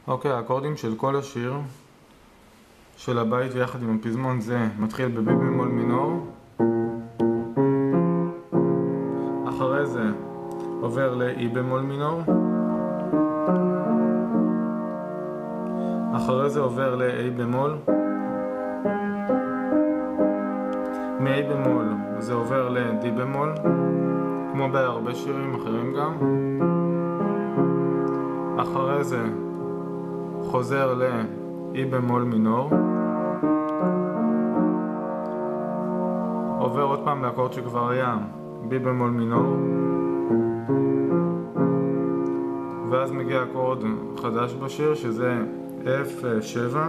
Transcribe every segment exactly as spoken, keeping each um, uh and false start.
אוקיי, האקורדים של כל השיר של הבית ויחד עם הפזמון זה מתחיל בבי במול מינור, אחרי זה עובר לאי במול מינור, אחרי זה עובר לאי במול, מאי במול זה עובר לדי במול, כמו בהרבה שירים אחרים גם. אחרי זה חוזר לאי במול מינור, עובר עוד פעם לאקורד שכבר היה בי במול מינור, ואז מגיע אקורד חדש בשיר שזה אף שבע,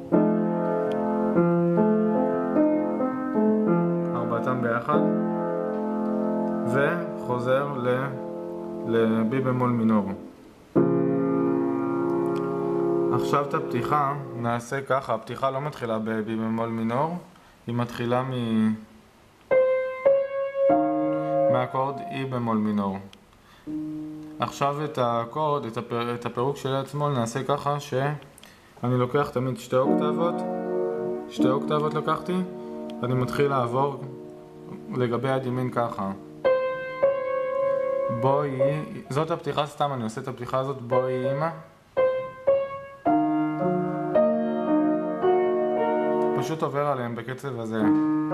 ארבעתם ביחד, וחוזר לבי במול מינור. עכשיו את הפתיחה נעשה ככה, הפתיחה לא מתחילה בבי במול מינור, היא מתחילה מ... מהאקורד אי במול מינור. עכשיו את האקורד, את, הפר... את הפירוק של יד שמאל נעשה ככה שאני לוקח תמיד שתי אוקטבות, שתי אוקטבות לקחתי, ואני מתחיל לעבור לגבי יד ימין ככה. בואי, זאת הפתיחה סתם, אני עושה את הפתיחה הזאת, בואי אמא. פשוט עובר עליהם בקצב הזה.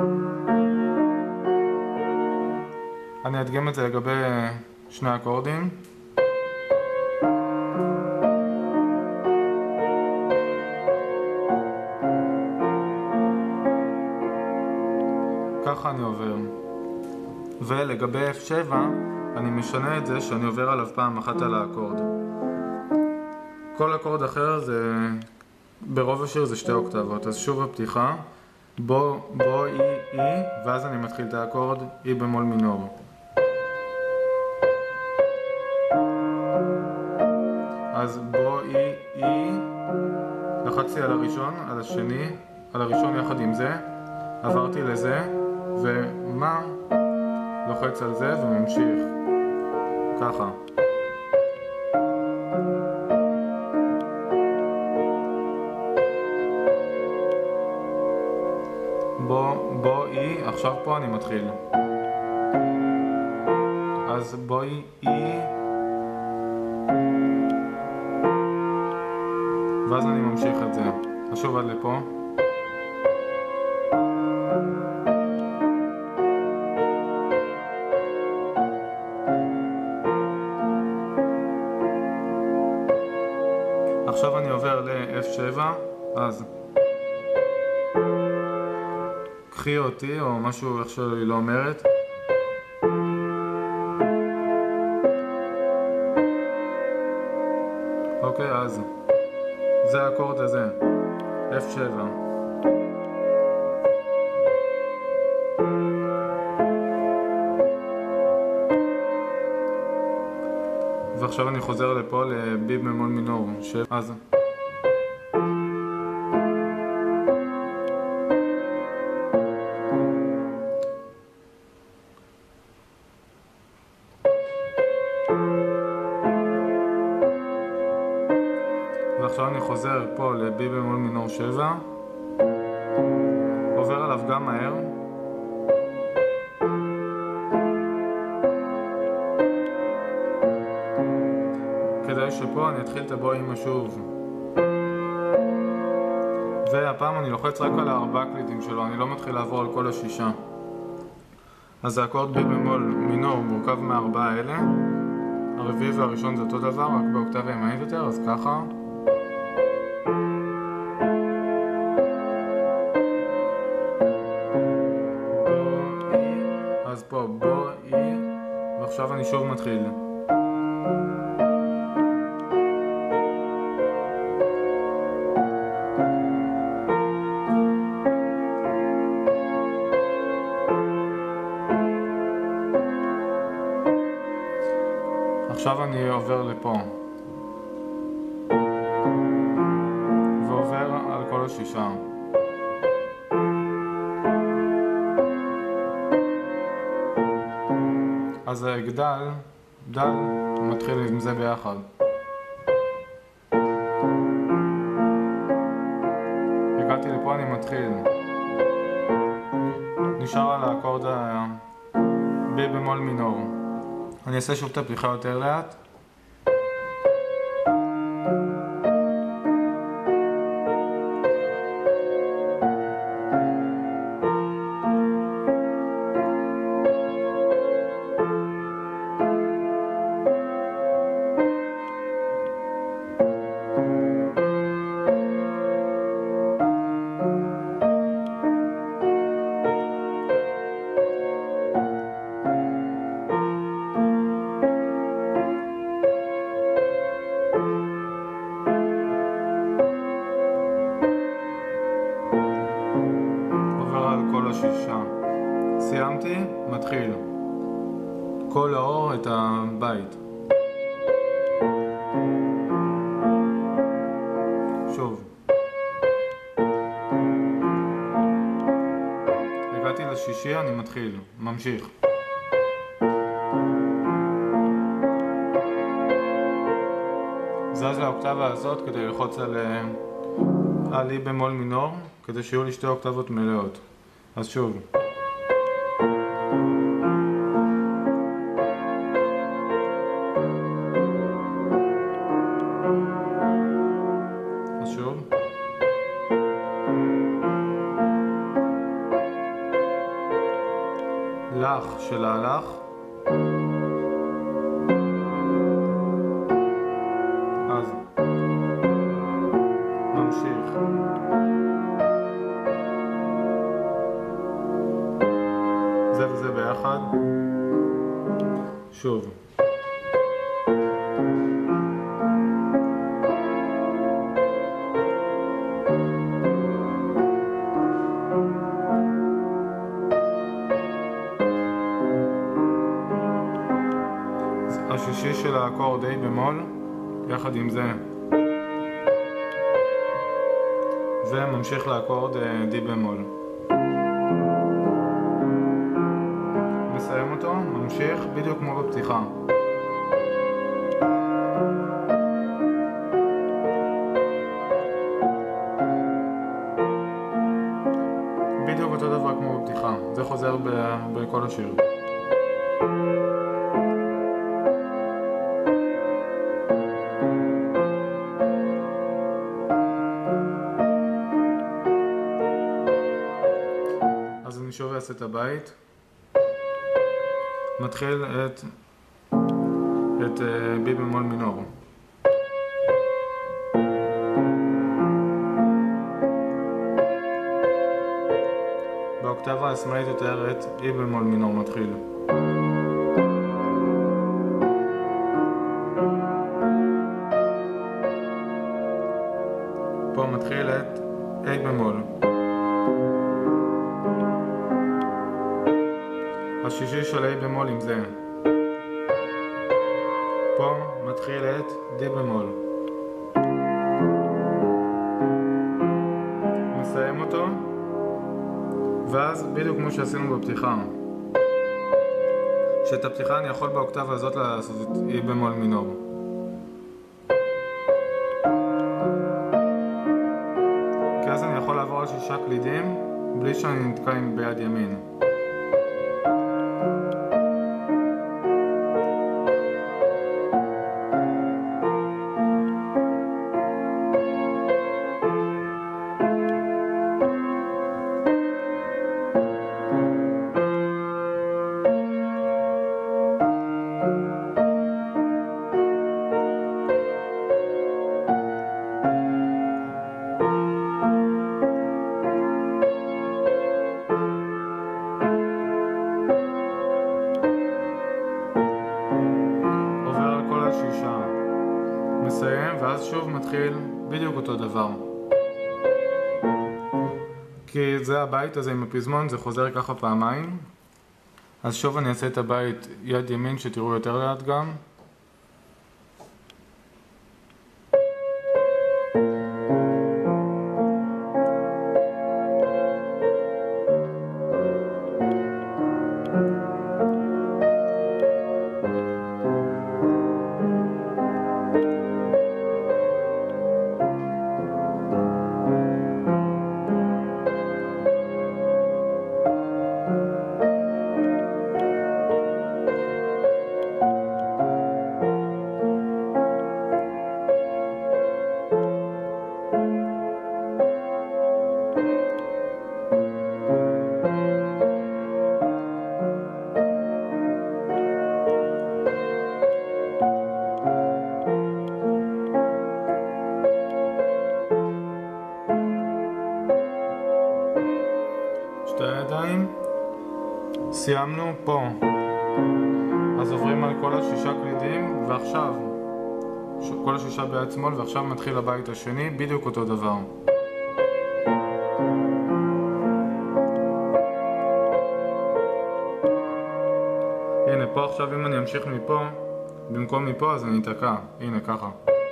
אני אדגם את זה לגבי שני אקורדים. ככה אני עובר. ולגבי אף שבע אני משנה את זה שאני עובר עליו פעם אחת על האקורד. כל אקורד אחר זה... ברוב השיר זה שתי אוקטבות, אז שוב הפתיחה, בוא, בוא, אי, אי, ואז אני מתחיל את האקורד אי במול מינור. אז בוא, אי, אי, לחצתי על הראשון, על השני, על הראשון יחד עם זה, עברתי לזה, ומה? לוחץ על זה וממשיך. ככה. בוא, בואי, עכשיו פה אני מתחיל. אז בואי, אי, ואז אני ממשיך את זה. נשוב עד לפה. עכשיו אני עובר ל-אף שבע, אז קחי אותי, או משהו איך שהיא לא אומרת. אוקיי, אז זה האקורד הזה, אף שבע. ועכשיו אני חוזר לפה לבי במול מינור, אז ועכשיו אני חוזר פה לבי במול מינור שבע, עובר עליו גם מהר, כדי שפה אני אתחיל את הבוא אמא שוב, והפעם אני לוחץ רק על הארבעה קלידים שלו, אני לא מתחיל לעבור על כל השישה. אז האקורד בי במול מינור מורכב מהארבעה האלה, הרביעי והראשון זה אותו דבר, רק באוקטבה ימנית יותר, אז ככה. אז פה בוא, אי, ועכשיו אני שוב מתחיל. עכשיו אני עובר לפה. ועובר על כל השישה. אז גדל, דל, מתחיל עם זה ביחד. פה אני מתחיל. נשאר על האקורד ב במול מינור. אני אעשה שוב את הפתיחה יותר לאט. שישה. סיימתי, מתחיל. כל האור את הבית. שוב. הגעתי לשישי, אני מתחיל. ממשיך. זז לאוקטבה הזאת כדי ללחוץ על על אי במול מינור, כדי שיהיו לי שתי אוקטבות מלאות. אז שוב. אז שוב. לך של ההלך. אז ממשיך. זה וזה ביחד. שוב. השישי של האקורד A במול, יחד עם זה. וממשיך לאקורד D במול. מסיים אותו, ממשיך, בדיוק כמו בפתיחה. בדיוק אותו דבר כמו בפתיחה, זה חוזר בכל השיר. אז אני שוב אעשה את הבית. מתחיל את את בי במול מינור. באוקטבה השמאלית יותר את אי במול מינור מתחיל. פה מתחיל את A במול. השישי של A במול עם זה. פה מתחיל את D במול. מסיים אותו. ואז בדיוק כמו שעשינו בפתיחה. שאת הפתיחה אני יכול באוקטבה הזאת לעשות את E במול מינור. כי אז אני יכול לעבור על שישה קלידים בלי שאני נתקע עם ביד ימין. מסיים, ואז שוב מתחיל בדיוק אותו דבר. כי זה הבית הזה עם הפזמון, זה חוזר ככה פעמיים. אז שוב אני אעשה את הבית יד ימין שתראו יותר לאט גם. סיימנו פה. אז עוברים על כל השישה קלידים, ועכשיו כל השישה ביד שמאל, ועכשיו מתחיל הבית השני, בדיוק אותו דבר. הנה פה עכשיו אם אני אמשיך מפה, במקום מפה אז אני אתקע, הנה ככה.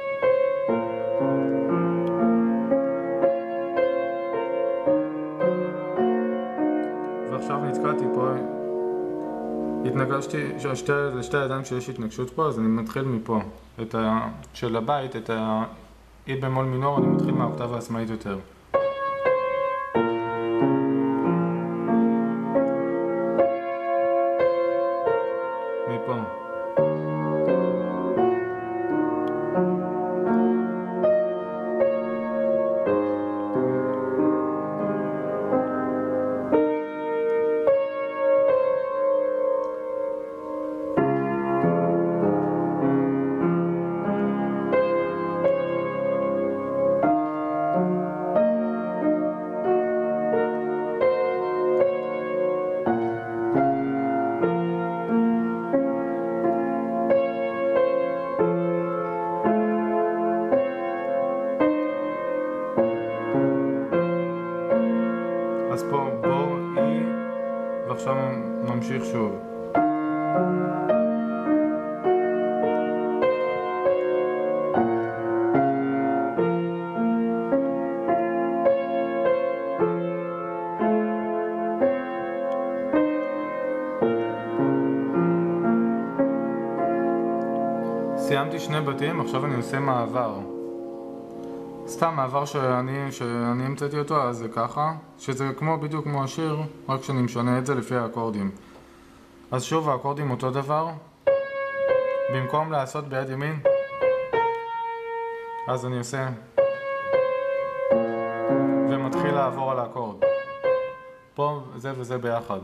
ועכשיו נתקעתי פה, התנגשתי, שתי, לשתי הידיים שיש התנגשות פה, אז אני מתחיל מפה. את ה... של הבית, את ה-E במול מינור, אני מתחיל מהאוקטבה העצמאית יותר. מפה. אז פה בור, אי, ועכשיו ממשיך שוב. סיימתי שני בתים, עכשיו אני עושה מעבר. סתם מעבר שאני, שאני המצאתי אותו, אז זה ככה, שזה כמו, בדיוק כמו השיר, רק שאני משנה את זה לפי האקורדים. אז שוב האקורדים אותו דבר, במקום לעשות ביד ימין, אז אני עושה ומתחיל לעבור על האקורד. פה זה וזה ביחד.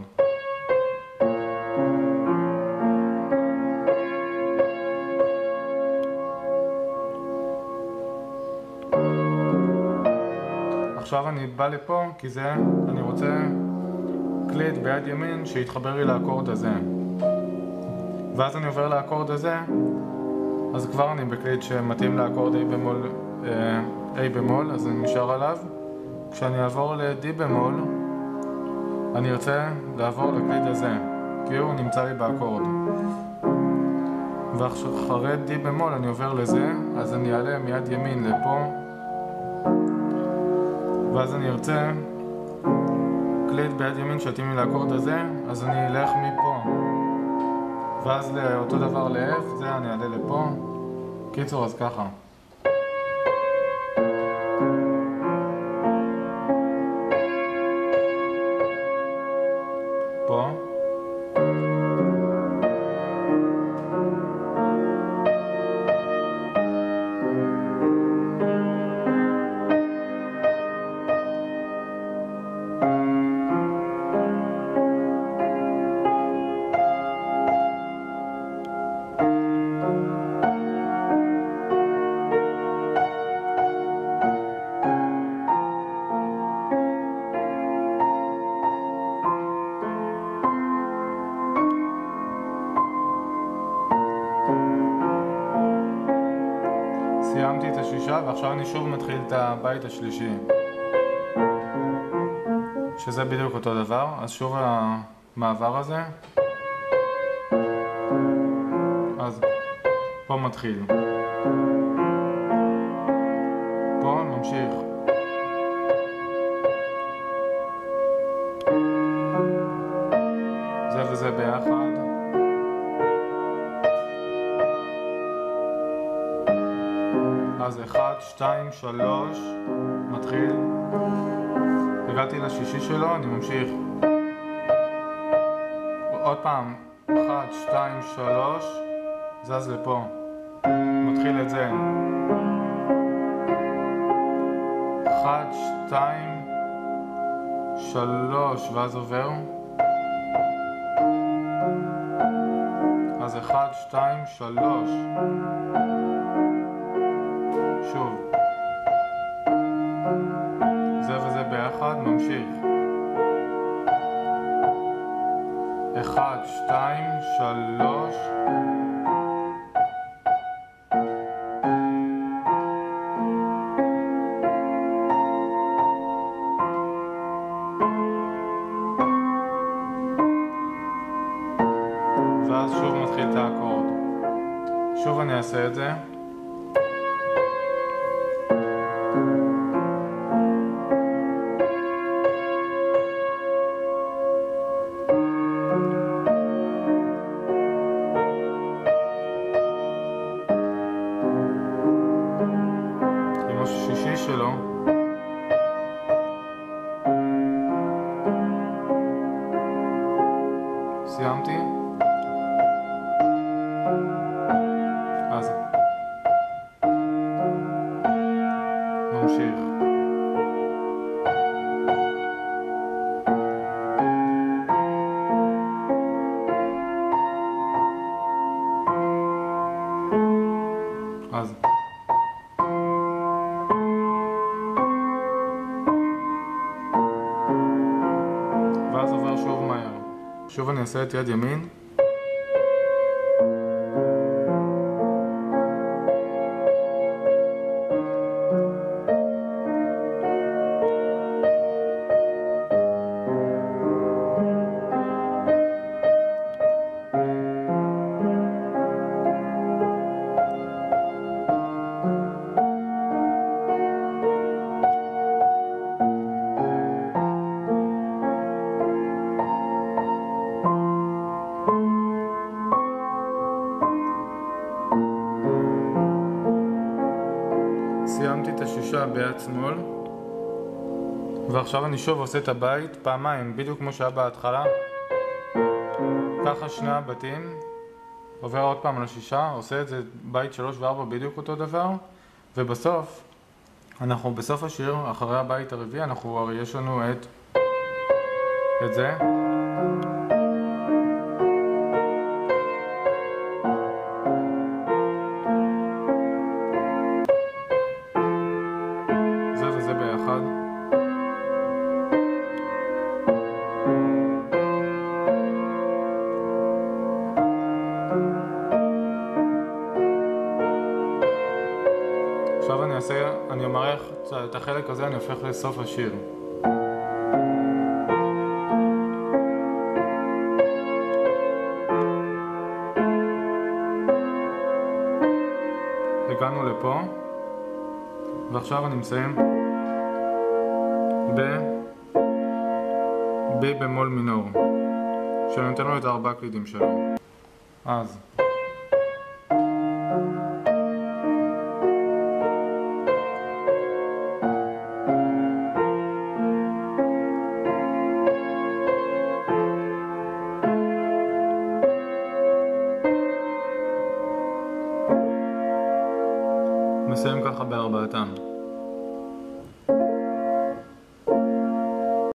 עכשיו אני בא לפה כי זה, אני רוצה קליד ביד ימין שיתחבר לי לאקורד הזה. ואז אני עובר לאקורד הזה, אז כבר אני בקליד שמתאים לאקורד A במול, A במול, אז אני נשאר עליו. כשאני אעבור ל-D במול, אני רוצה לעבור לקליד הזה, כי הוא נמצא לי באקורד. ואחרי D במול אני עובר לזה, אז אני אעלה מיד ימין לפה. ואז אני ארצה קליד ביד ימין שיתאים לי לאקורד הזה, אז אני אלך מפה ואז לאותו דבר ל-F, זה אני אעלה לפה. קיצור, אז ככה. פה סיימתי את השישה ועכשיו אני שוב מתחיל את הבית השלישי, שזה בדיוק אותו דבר. אז שוב המעבר הזה, אז פה מתחיל, פה ממשיך, זה וזה ביחד. אז אחד, שתיים, שלוש, מתחיל, הגעתי לשישי שלו, אני ממשיך עוד פעם, אחד, שתיים, שלוש, זז לפה, מתחיל את זה, אחד, שתיים, שלוש, ואז עובר, אז אחד, שתיים, שלוש, שוב, זה וזה ביחד, ממשיך. אחד, שתיים, שלוש. ואז שוב מתחיל את האקורד. שוב אני אעשה את זה. שישי שלו סיימתי, אז נמשיך. אז ואז עובר שוב מהר. שוב אני אעשה את יד ימין. סיימתי את השישה ביד שמאל, ועכשיו אני שוב עושה את הבית פעמיים, בדיוק כמו שהיה בהתחלה. ככה שני הבתים, עובר עוד פעם על השישה, עושה את זה בית שלוש וארבע בדיוק אותו דבר, ובסוף, אנחנו בסוף השיר, אחרי הבית הרביעי, אנחנו הרי יש לנו את את זה. זה וזה ביחד. עכשיו אני אעשה, אני אמרח את החלק הזה, אני הופך לסוף השיר. הגענו לפה, ועכשיו אני מסיים ב ב במול מינור, שאני נותן לו את הארבע קלידים שלו. אז מסיים ככה בארבעתם.